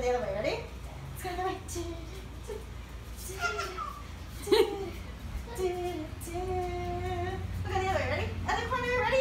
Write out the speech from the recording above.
the other way. Ready? Let's go the other way. Look at the other way. Ready? Other corner. Ready?